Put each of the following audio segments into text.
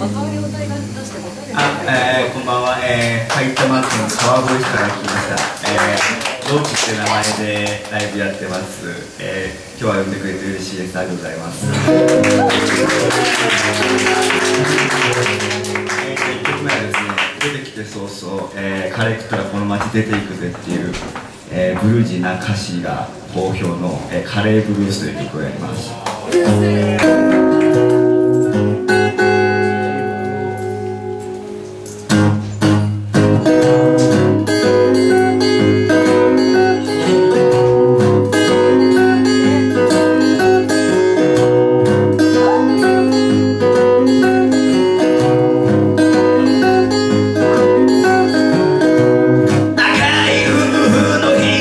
こんばんは、埼玉県川越市から来ました。ローキって名前でライブやってます。今日は呼んでくれて嬉しいです。ありがとうございます。1曲目はですね、出てきて早々、枯れてたらこの街出ていくぜっていう、ブルージーな歌詞が好評の、カレーブルースという曲をやります。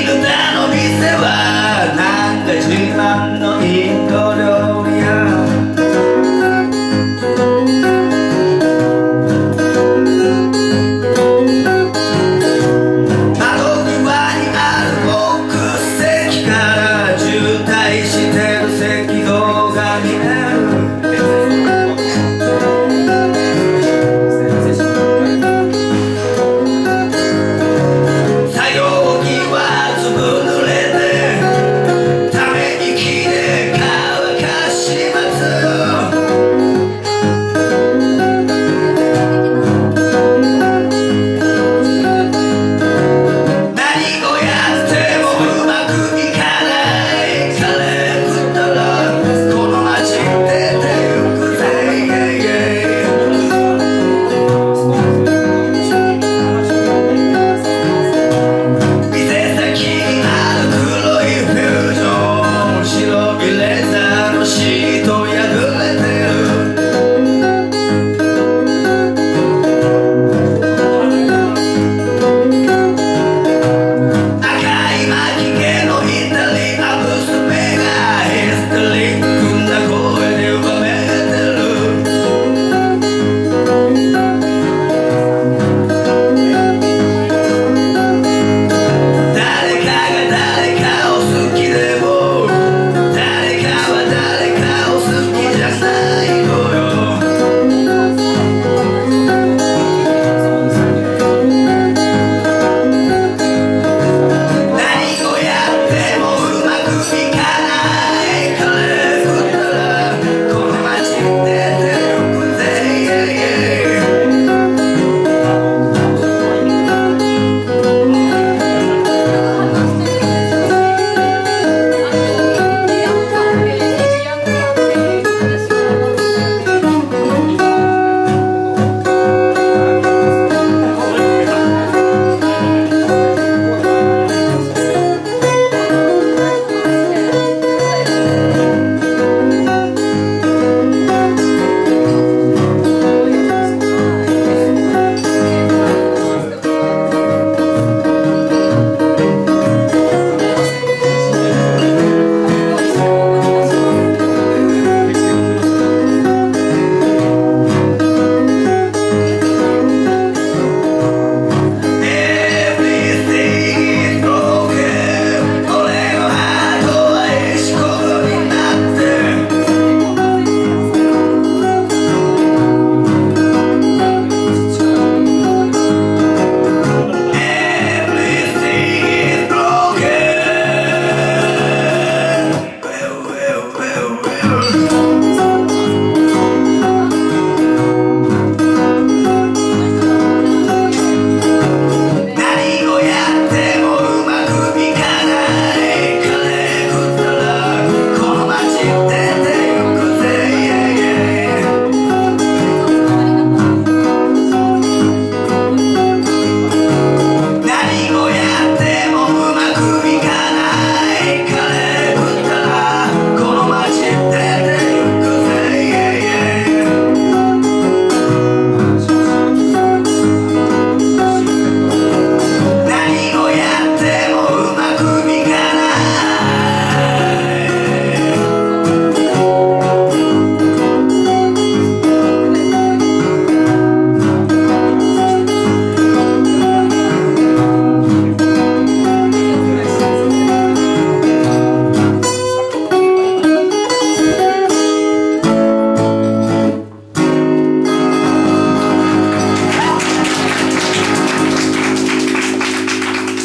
自慢のインド料理屋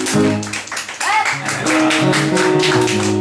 りがとうございます。